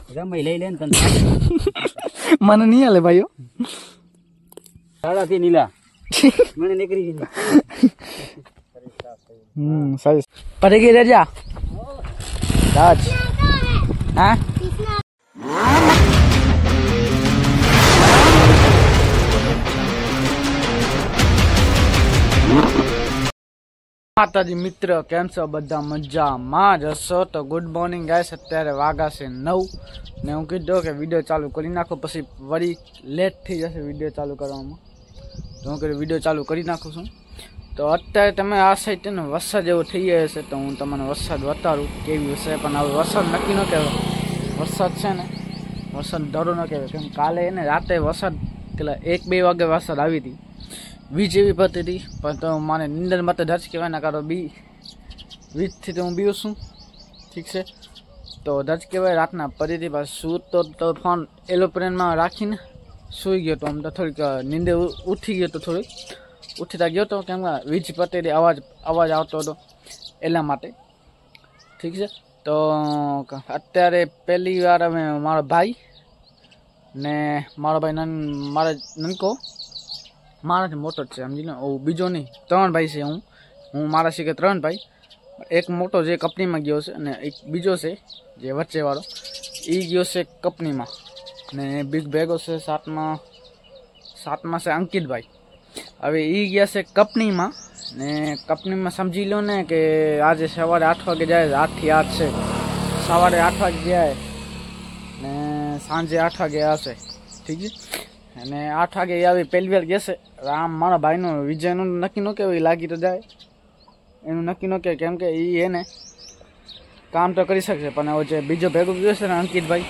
રમાઈ લઈ લે ને તને મને નહીં હાલે ભાઈઓ સાડાથી નીલા મને નીકળી ગઈ સારી પડી ગઈ રેજા રાજ હા માતાજી મિત્ર કેમ છો બધા મજામાં જ હશો તો ગુડ મોર્નિંગ ગાઈસ અત્યારે વાગા છે 9 ને હું કીધું કે વિડીયો ચાલુ કરી નાખો પછી વળી લેટ થઈ જશે વિડીયો ચાલુ કરવામાં તો હું કીધું વિડીયો ચાલુ કરી નાખું છું તો અત્યારે તમે આ સાઈડ ને વરસાદ જેવો થઈ ગયો છે તો હું તમને વરસાદ બતાડું કેવી હશે પણ હવે વરસાદ નક્કી ન કહેવાય વરસાદ છે ને વરસાદ ડરો ન કહેવાય કેમ કાલે એને રાતે વરસાદ પેલા 1-2 વાગે વરસાદ આવી હતી વીજ એવી પડતી હતી પણ તો મને નિંદર માટે ધજ કહેવાય ના કારો વીજથી તો હું બીવું છું ઠીક છે તો ધજ કહેવાય રાતના પડી હતી પાછું સૂતો તો ફોન એરોપ્લેનમાં રાખીને સૂઈ ગયો તો આમ તો થોડીક નીંદર ઉઠી ગયો તો થોડીક ઉઠીતા ગયો તો કેમ કે વીજ પડતી હતી અવાજ આવતો હતો એટલા માટે ઠીક છે તો અત્યારે પહેલી વાર અમે મારો ભાઈ ને મારો ભાઈ મારા નનકો મારાથી મોટો જ છે સમજી લો બીજો નહીં 3 ભાઈ છે હું મારા શીખે 3 ભાઈ એક મોટો જે કંપનીમાં ગયો છે અને એક બીજો છે જે વચ્ચેવાળો એ ગયો છે કંપનીમાં ને બિગ ભેગો છે સાતમાં છે અંકિતભાઈ હવે એ ગયા છે કંપનીમાં ને કંપનીમાં સમજી લો ને કે આજે સવારે 8 વાગે જાય 8 થી 8 છે સવારે 8 વાગે જાય ને સાંજે 8 વાગે આવશે ઠીક છે અને 8 વાગે આવી પહેલી વાર ગેસે આમ મારા ભાઈનું વિજયનું નક્કી ન કહેવાય લાગી તો જાય એનું નક્કી ન કહેવાય કેમ કે એ એને કામ તો કરી શકશે પણ હવે જે બીજો ભેગો ગયો છે ને અંકિતભાઈ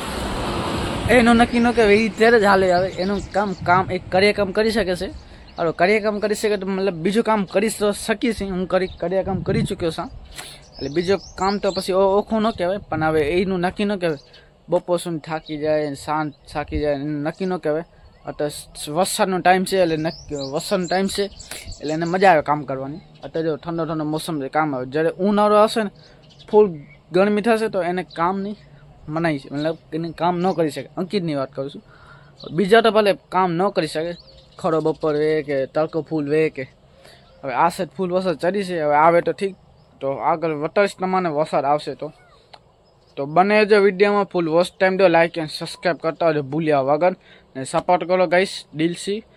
એનું નક્કી ન કહેવાય એ ત્યારે જ હાલે આવે એનું કામ એક કામ કરી શકે છે હાલો કામ કરી શકે તો મતલબ બીજું કામ કરી તો શકીશ હું કામ કરી ચૂક્યો છું એટલે બીજો કામ તો પછી ઓખું ન કહેવાય પણ હવે એનું નક્કી ન કહેવાય બપોર સુધી થાકી જાય સાંજ થાકી જાય નક્કી ન કહેવાય અત્યારે વરસાદનો ટાઈમ છે એટલે વરસાદનો ટાઈમ છે એટલે એને મજા આવે કામ કરવાની અત્યારે જો ઠંડો મોસમ છે કામ આવે જ્યારે ઉનાળો આવશે ને ફૂલ ગરમી થશે તો એને કામ નહીં મનાય છે મતલબ એને કામ ન કરી શકે અંકિતની વાત કરું છું બીજા તો ભલે કામ ન કરી શકે ખરો બપોર વે કે તડકો ફૂલ વે કે હવે આ સાઈડ ફૂલ વરસાદ ચડી છે હવે આવે તો ઠીક તો આગળ વર્ષ પ્રમાણે વરસાદ આવશે તો બને જો વિડીયોમાં ફૂલ વોચ ટાઈમ દો લાઈક એન્ડ સબસ્ક્રાઈબ કરતા હોય ભૂલ્યા વગર ને સપોર્ટ કરો ગાઈસ દિલ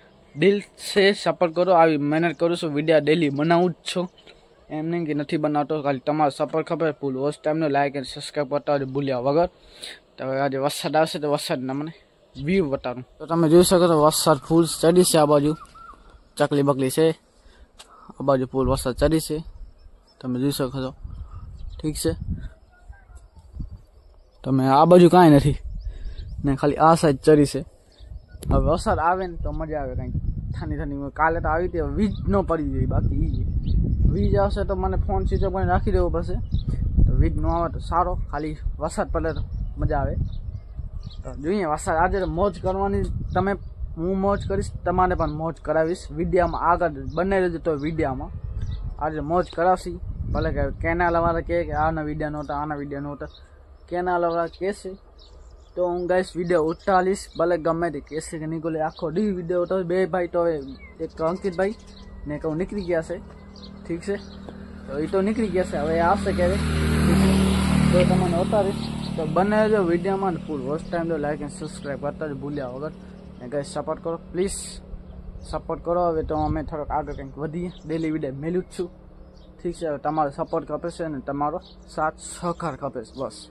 સે સપોર્ટ કરો આવી મહેનત કરું છું વિડીયો ડેલી બનાવું જ છું એમ નહીં કે નથી બનાવતો ખાલી તમારો સપોર્ટ ખબર ફૂલ વોચ ટાઈમનો લાઈક એન્ડ સબસ્ક્રાઈબ કરતા હોય ભૂલ્યા વગર તો હવે આજે વરસાદ આવશે તો વરસાદના મને વ્યૂ બતાવું તો તમે જોઈ શકો તો વરસાદ ફૂલ ચડી છે આ બાજુ ચકલી બકલી છે આ બાજુ ફૂલ વરસાદ ચડી છે તમે જોઈ શકો છો ઠીક છે તમે આ બાજુ કાંઈ નથી ને ખાલી આ સાઈડ ચડી છે હવે વરસાદ આવે ને તો મજા આવે કંઈક ઠંડી કાલે તો આવી હતી વીજ ન પડી જાય બાકી વીજ આવશે તો મને ફોન સ્વિચ ઓફ કરીને રાખી દેવો પડશે તો વીજ ન આવે તો સારો ખાલી વરસાદ પડે તો મજા આવે તો જોઈએ વરસાદ આજે તો મોજ કરવાની હું મોજ કરીશ તમારે પણ મોજ કરાવીશ વિડીયામાં આગળ બંને રહેજો તો વિડીયામાં આજે મોજ કરાવશી ભલે કે કેનાલવાળા કહે કે આના વિડીયો નહોતા આના વિડીયો નહોતા કેનાલવાળા કહેશે તો હું ગાઈસ વિડીયો ઉતારીશ ભલે ગમે તે કહેશે કે નીકળે આખો ડી વિડીયો ઉતાર 2 ભાઈ તો એક અંકિતભાઈ ને એક નીકળી ગયા છે ઠીક છે તો એ તો નીકળી ગયા છે હવે આવશે ક્યારે તો તમને ઉતારીશ તો બને જો વિડીયોમાં ફૂલ વોચ ટાઈમ દો લાઈક એન્ડ સબસ્ક્રાઈબ કરતા જ ભૂલ્યા વગર ને ગાઈસ સપોર્ટ કરો પ્લીઝ સપોર્ટ કરો હવે તો અમે થોડોક આગળ કંઈક વધીએ ડેલી વિડીયો મેલું જ છું ઠીક છે હવે તમારો સપોર્ટ ખપે છે ને તમારો સાથ સહકાર ખપે છે બસ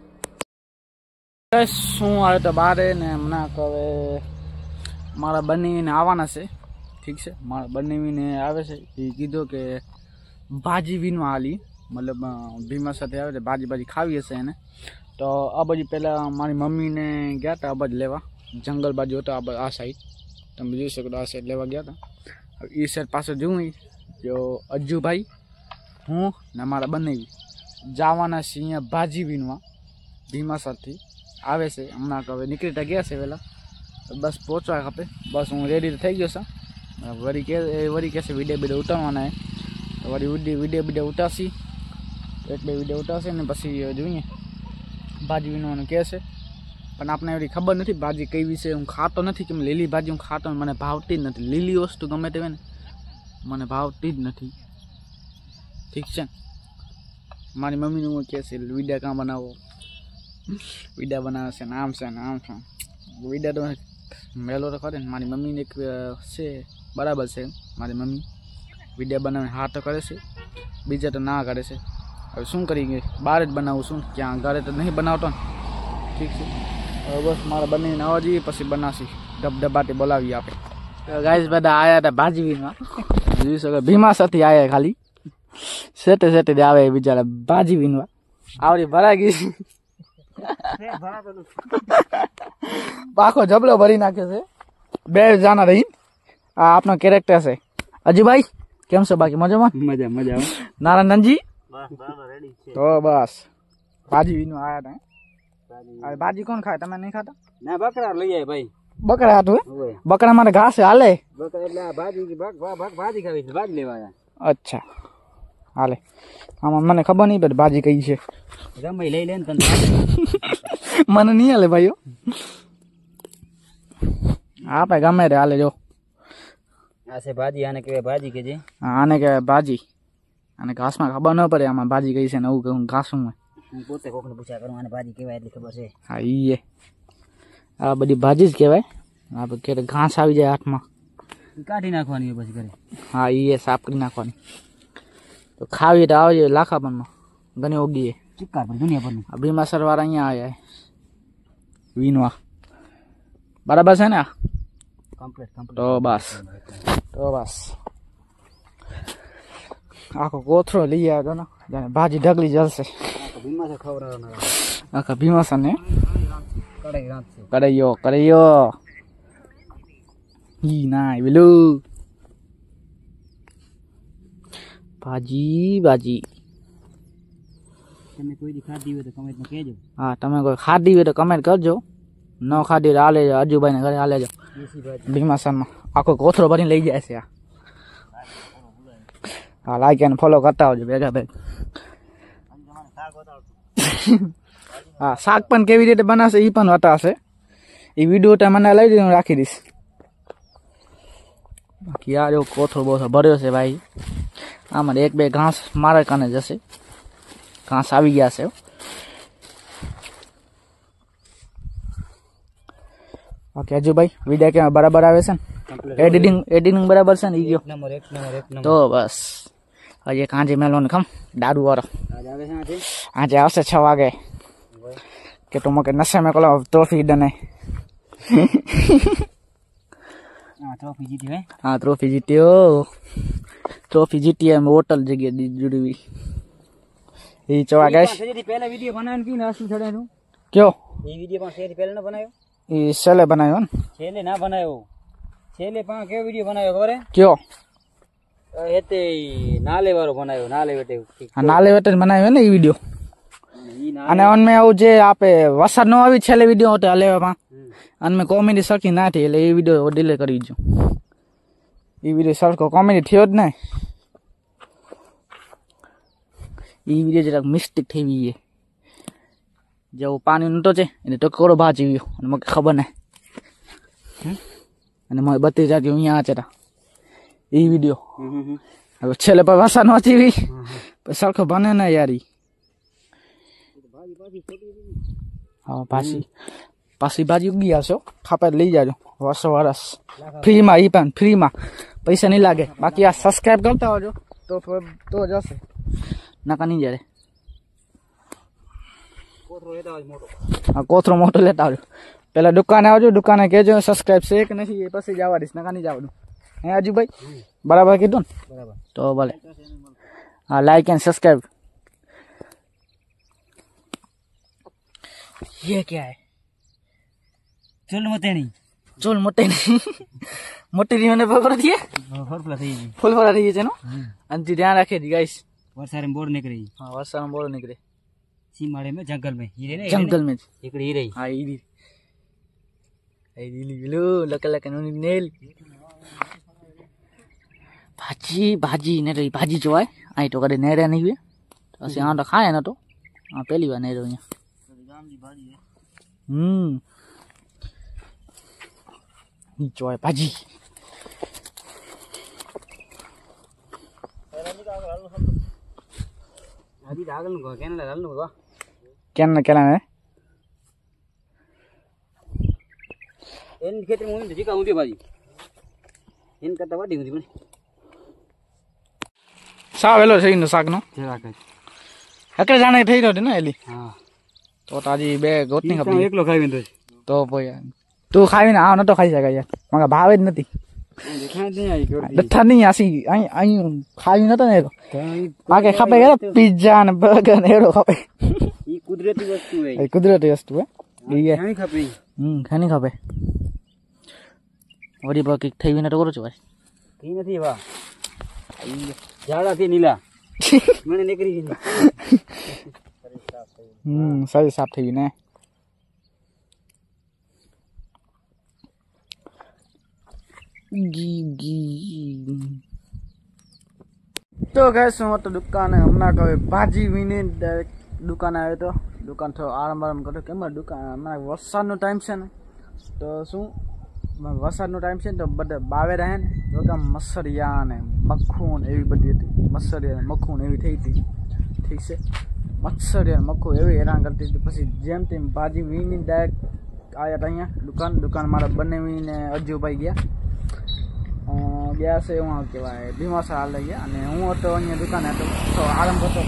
શું આવે તો બારે ને હમણાં હવે મારા બંનેવીને આવવાના છે ઠીક છે મારા બંનેવીને આવે છે એ કીધું કે ભાજી વીનવા હાલી મતલબ ભીમા સાથે આવે છે ભાજી ખાવી હશે એને તો આ બાજુ પહેલાં મારી મમ્મીને ગયા હતા આ બાજુ લેવા જંગલ બાજુ હતો આ સાઈડ તમે જોઈ શકો આ સાઈડ લેવા ગયા હતા એ સાઈડ પાસે જોઉં જો અજ્જુભાઈ હું ને મારા બંનેવી જવાના છીએ અહીંયા ભાજી વીનવા ભીમા સાથેથી આવે છે હમણાં હવે નીકળીતા ગયા છે વહેલા બસ પહોંચવા ખપે બસ હું રેડી થઈ ગયો છું વળી કહેશે વિડીયો ઉતારવાના તો વળી વિડીયો ઉતારશી 1-2 વિડીયો ઉતારશે ને પછી જોઈએ ભાજી વીનવાનું કહેશે પણ આપણે એવી ખબર નથી ભાજી કઈ વિશે હું ખાતો નથી કે લીલી ભાજી હું ખાતો મને ભાવતી જ નથી લીલી વસ્તુ ગમે તે હોય ને મને ભાવતી જ નથી ઠીક છે મારી મમ્મીનું હું કહે છે વિડીયો કાં બનાવો વિડીયો બનાવે છે ને આમ છે ને આમ છે વિડીયો તો મેલો તો કરે ને મારી મમ્મીને એક છે બરાબર છે મારી મમ્મી વિડીયો બનાવીને હા તો કરે છે બીજા તો ના કરે છે હવે શું કરી બહાર જ બનાવું છું ક્યાં ઘરે તો નહીં બનાવતો ને ઠીક છે હવે બસ મારે બનાવીને આવવા જઈએ પછી બનાવશી ડબડબાટી બોલાવી આપે ગાઈસ બધા આવ્યા હતા ભાજીવીમાં જોઈ શકો ભીમા સાથે આવ્યા ખાલી સેટે સેટે આવે બિચારા ભાજી વીનવા આવડી ભરાઈ ગઈ પાખો જબલો ભરી નાખે છે બે જાના રહી આ આપણો કેરેક્ટર છે અજીભાઈ કેમ છો બાકી મજામાં મજા મજા નારાયણજી બસ બરાબર રેડી છે તો બસ ભાજી વીનવા આવ્યા હતા ભાજી કોણ ખાય તમે નહીં ખાતા ના બકરા લઈ આય ભાઈ બકરા હાટું બકરા માટે ઘાસ હાલે બકરા એટલે આ ભાજી ખાવી છે ભાજી લેવા આયા અચ્છા હાલે આમાં મને ખબર નહીં પડે ભાજી કઈ છે રમાઈ લઈ લે ને તને મને નહીં હાલે ભાઈઓ આપે ગમે રે હાલે જો આ છે ભાજી આને કહેવાય ભાજી કે જે આને કહેવાય ભાજી અને ઘાસમાં ખબર ન પડે આમાં ભાજી કઈ છે ને એવું કહું ઘાસું હું પોતે કોકને પૂછ્યા કરું આને ભાજી કહેવાય એટલી ખબર છે હા ઈ આ બધી ભાજી જ કહેવાય આપણે કે ઘાસ આવી જાય હાથમાં કાઢી નાખવાની પછી ઘરે હા ઈ સાફ કરી નાખવાની તો ખાવી તો આવજે લાખાપનમાં ઘણી ઓગીએ ચિક્કાર પર દુનિયા પરનું આ ભીમાસર વાળા અહીંયા આવ્યા વીનવા બરાબર છે ને આ કમ્પ્લીટ તો બસ આખો કોથરો લઈ આવ્યો ને જાણે ભાજી ઢગલી જલશે ભીમા ખવડાવવાના આખા ભીમાસર ને કડાઈ રાંધશે કરાયો ઈ ના પેલું ભાજી તમે કોઈ દી ખાધી હોય તો કમેન્ટમાં કહેજો હા તમે કોઈ ખાધી હોય તો કમેન્ટ કરજો ન ખાધી તો હાલે અજુભાઈને ઘરે હાલે જાઓ દેશી ભાજી ભીમાસરમાં આખો કોથરો ભરીને લઈ જાય છે આ હા લાઈક અને ફોલો કરતા આવજો ભેગા ભેગ હા શાક પણ કેવી રીતે બનાવશે એ પણ બતાવશે એ વિડીયો તો મને લઈ દઈને રાખી દઈશ બાકી યાર એવો કોથરો બોથરો ભર્યો છે ભાઈ આમાં એક બે ઘાસ મારા કાને જશે ઘાસ આવી ગયા છે બાકી અજુભાઈ વિડીયો કેમ બરાબર આવે છે ને એડિટિંગ બરાબર છે ને ઈ ગયો એક નંબર તો બસ હજી કાંજે મેલો ને ખમ દારૂ વાળો આજ આવે છે આજે આવશે 6 વાગે કે તો મકે નशे में कोला ट्रॉफी दने હા ટ્રોફી જીતી હે हाँ ट्रॉफी जीती है होटल जगह जुड़ी हुई ये चवा गैस સજેથી પહેલા વિડિયો બનાવવાનું કી ને અસલી છડેનું क्यों એ વિડિયો પણ સજેથી પહેલા ન બનાવ્યો ये सेले बनायो ने છેલે ના બનાવ્યો છેલે પણ કેવો વિડિયો બનાવ્યો ખબર હે क्यों હેતે નાલે વાળો બનાવ્યો નાલે વેટે नाले वेटे बनायो ने ये वीडियो ઈ ના અને ઓન મે આવું જે આપે વરસાદ નો આવી છેલ્લે વિડિયો હતો લેવામાં અને મે કોમેડી સકી ના થી એટલે એ વિડિયો ડિલીટ કરી દીધો એ વિડિયો સરકો કોમેડી થયો જ નહીં એ વિડિયો જરાક મિસ્ટેક થઈ ગઈ છે જો પાણી નતો છે એટલે ટકોરો ભાજી ગયો અને મને ખબર નહીં અને મને બતી જાતી અહીંયા છે એ વિડિયો હવે છેલ્લે પર વરસાદ નો આવી સરખો બને ના યારી હા પાછી ભાજી ઉગી આવશે ખાપે લઈ જાજો વર્ષ ફ્રીમાં ઈ પણ ફ્રીમાં પૈસા નહીં લાગે બાકી આ સબસ્ક્રાઇબ કરતા હોજો તો જશે નકા નહીં જાય કોથરો મોટો લેતા આવજો પેલા દુકાને આવજો દુકાને કહેજો સબસ્ક્રાઇબ છે કે નથી એ પછી જવા દઈશ નકા નહીં જવાનું હે અજુભાઈ બરાબર કીધું ને બરાબર તો ભલે हाँ लाइक एंड सब्सक्राइब ये क्या है ચલ મતેણી चोल मोटे नहीं मोटे नहीं होने पर दिए ફરફલા થઈ ગઈ फुल भरा रही है नो अंति ध्यान रखे दी गाइस વરસાદ में बोर निकली हाँ वर्षा में बोलो निकले सीमाड़े में जंगल में हीरे ने जंगल में इकड़ी ही रही हाँ इधर इधर लो लका लका नो नेल भाजी ने रही भाजी जो है आई तो कदे नेरे नहीं हुए तो ऐसे यहाँ तो खाए ना तो हाँ पहली बार नेरे यहाँ નીચો હોય ભાજી હજી આગળનું કહો કેને હાલનું કહો કેમ ને કેલા ને એની ખેતરમાં ઊંધી જીકા ઊંધી ભાજી એને કરતા વાડી ઊંધી બની સા વેલો છે ઈનો શાકનો જરા કર હકરે જાણે થઈ રહ્યો ને એલી હા તો તાજી બે ગોતની ખપી એકલો ખાવી તો ભાઈ તું ખાવીને આ નતો ખાઈ શકાય યાર મને ભાવે જ નથી દેખાય નહીં આવી ગયો ડઠ્ઠા નહીં આસી અહીં ખાવી નતો ને એરો આગે ખપે યાર પિઝા ને બર્ગર ને એરો ખપે ઈ કુદરતી વસ્તુ હે એ કુદરતી વસ્તુ હે ઈ ખાણી ખપે ખાની ખપે વડી પર કઈક થઈ વિના તો કરો છો ભાઈ ઈ નથી વાહ ઝાડા થી નીલા મને નીકળી ગઈ સારી સાફ થઈ ગઈ ને તો ગેસ હું તો દુકાને હમણાં કહે ભાજી વીને દુકાન આવ્યો તો દુકાન થોડો આરામ કર્યો કેમ દુકાન હમણાં વરસાદનો ટાઈમ છે ને તો શું વરસાદનો ટાઈમ છે ને તો બધા બાવે રહે ને તો કે મસરિયા ને મખૂન એવી બધી હતી મસરિયા મખૂન એવી થઈ હતી ઠીક છે મત્સરિયા મખૂન એવી હેરાન કરતી હતી પછી જેમ તેમ ભાજી વીની ડાયરેક્ટ આવ્યા હતા અહીંયા દુકાન મારા બનાવીને અજુભાઈ ગયા છે હું કહેવાય ભીમાસા હાલ લઈ ગયા અને હું હતો અહીંયા દુકાને હતો તો આરામ કરતો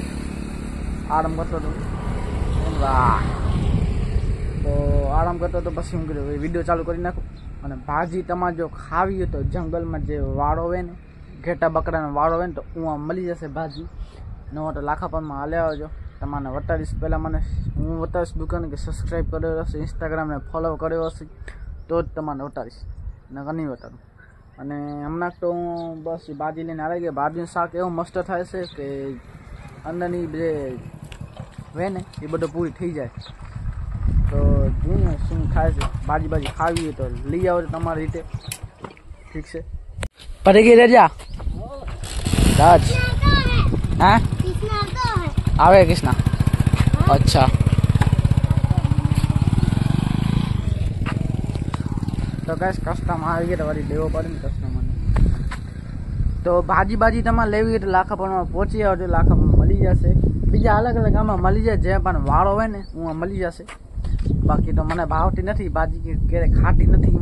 હતો વાહ તો આરામ કરતો તો પછી હું કીધું વિડીયો ચાલુ કરી નાખું અને ભાજી તમારે જો ખાવી હોય તો જંગલમાં જે વાળો હોય ને ઘેટા બકરાનો વાળો હોય ને તો હું મળી જશે ભાજી નવો તો લાખાપરમાં હાલે આવજો તમારે વટાડીશ પહેલાં મને હું વટાડીશ દુકાન કે સબસ્ક્રાઈબ કર્યો હશે ઇન્સ્ટાગ્રામને ફોલો કર્યો હશે તો જ તમારે વટાડીશ નકર નહીં વટાડું અને હમણાં તો હું બસ ભાજી લઈને આવી ગયા ભાજીનું શાક એવું મસ્ત થાય છે કે અંદરની જે વે ને એ બધું પૂરી થઈ જાય તો જોઈએ શું થાય છે ભાજી ખાવી હોય તો લઈ આવો તમારી રીતે ઠીક છે પડી ગઈ રજા રાજ હા આવે કૃષ્ણા અચ્છા તો કઈ કસ્ટમ આવી ગયા તો વળી લેવો પડે ને કસ્ટમરને તો ભાજી તમારે લેવી હોય તો લાખાપરમાં પહોંચી આવજો લાખાપરમાં મળી જશે બીજા અલગ અલગ આમાં મળી જાય જે પણ વાળો હોય ને હું મળી જશે બાકી તો મને ભાવતી નથી ભાજી કે ક્યારે ખાટી નથી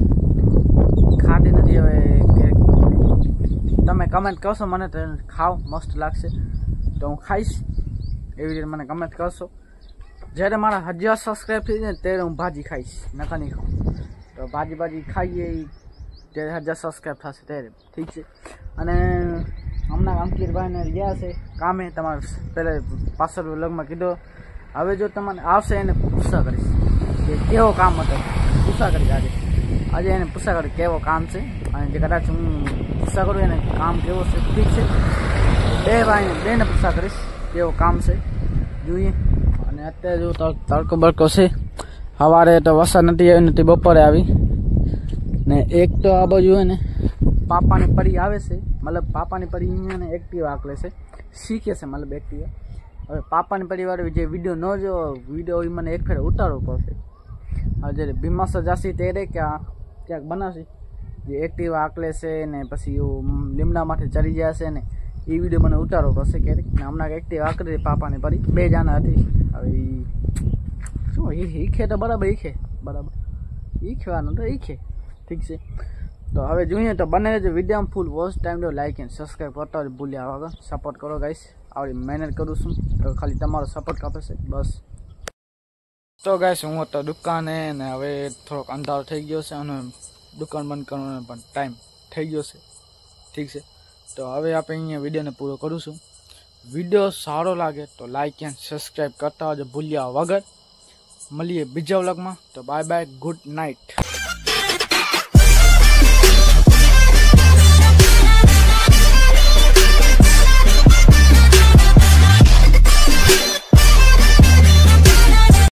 હવે કે તમે કમેન્ટ કરશો મને તો ખાવ મસ્ત લાગશે તો હું ખાઈશ એવી રીતે મને કમેન્ટ કરશો જ્યારે મારા 1000 સબસ્ક્રાઈબ થઈ જાય ત્યારે હું ભાજી ખાઈશ નકા નહીં ખાઉં તો ભાજી ખાઈએ ત્યારે 1000 સબસ્ક્રાઈબ થશે ત્યારે ઠીક છે અને હમણાં અંકિતભાઈને ગયા છે કામે તમારે પહેલાં પાછળ વ્લોગમાં કીધો હવે જો તમને આવશે એને પૂછા કરીશ કે કેવો કામ હતો પૂછા કરીશ આજે એને પૂછા કરી કેવો કામ છે અને જે કદાચ હું પૂછા કરું એને કામ કેવો છે ઠીક છે બેને પૂછા કરીશ કેવો કામ છે જોઈએ અને અત્યારે જો તડકો બડકો છે સવારે તો વરસાદ નથી આવી નથી બપોરે આવી ને એક તો આ બાજુ હોય ને પાપાની પરી આવે છે મતલબ પાપાની પરી અહીંયા ને એક્ટિવા આકલે છે શીખે છે મતલબ એક્ટિવા હવે પાપાની પરિવારે જે વિડીયો ન જો વિડીયો એ મને એક ફેર ઉતારવો પડશે હવે જ્યારે ભીમાસર જશે ત્યારે ક્યાંક બનાવશે જે એક્ટિવા આકલે છે ને પછી એવું લીમડામાંથી ચડી જશે ને એ વિડીયો મને ઉતારવો પડશે ક્યારેક ને હમણાં એક્ટિવા આકલી પાપાની પરી બે જાના હતી હવે શું ઈખે તો બરાબર ઈખવાનું તો ઈખે ઠીક છે તો હવે જોઈએ તો બને જ વિડીયોમાં ફૂલ વોચ ટાઈમ દો લાઈક એન્ડ સબસ્ક્રાઈબ કરતા હોય ભૂલ્યા વગર સપોર્ટ કરો ગાઈસ આવડી મહેનત કરું છું તો ખાલી તમારો સપોર્ટ કાપે છે બસ તો ગાઈસ હું તો દુકાને ને હવે થોડોક અંધારો થઈ ગયો છે અને દુકાન બંધ કરવાનો પણ ટાઈમ થઈ ગયો છે ઠીક છે તો હવે આપણે અહીંયા વિડીયોને પૂરો કરું છું વિડીયો સારો લાગે તો લાઈક એન્ડ સબસ્ક્રાઈબ કરતા હોય ભૂલ્યા વગર મળીએ બીજા વ્લોગમાં તો બાય બાય ગુડ નાઇટ